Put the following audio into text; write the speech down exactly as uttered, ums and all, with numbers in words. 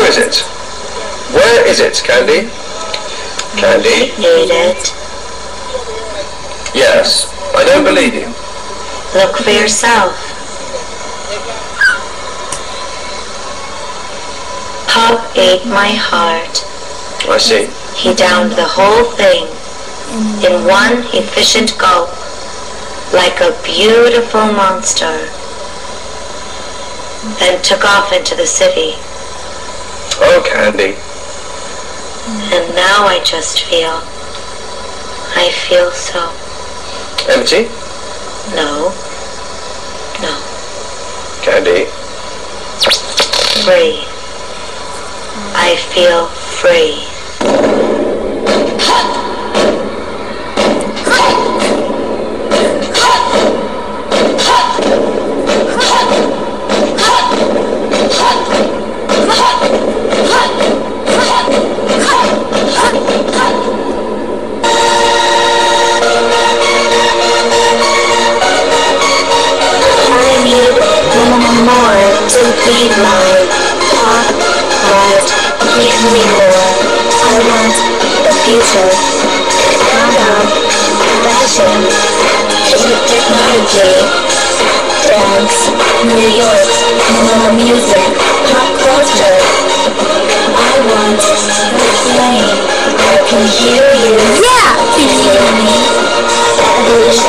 is it? Where is it, Candy? Candy? Need it. Yes, I don't believe you. Look for yourself. Pop ate my heart. I see. He downed the whole thing in one efficient gulp, like a beautiful monster, then took off into the city. Oh, Candy. And now I just feel, I feel so... Empty? No. No. Candy. Free. I feel free. Feed my pop heart, give me more. I want the future. Gaga, fashion, technology, dance, New York, more music, pop culture. I want the flame. I can hear you. Yeah! Can you hear me? Evolution.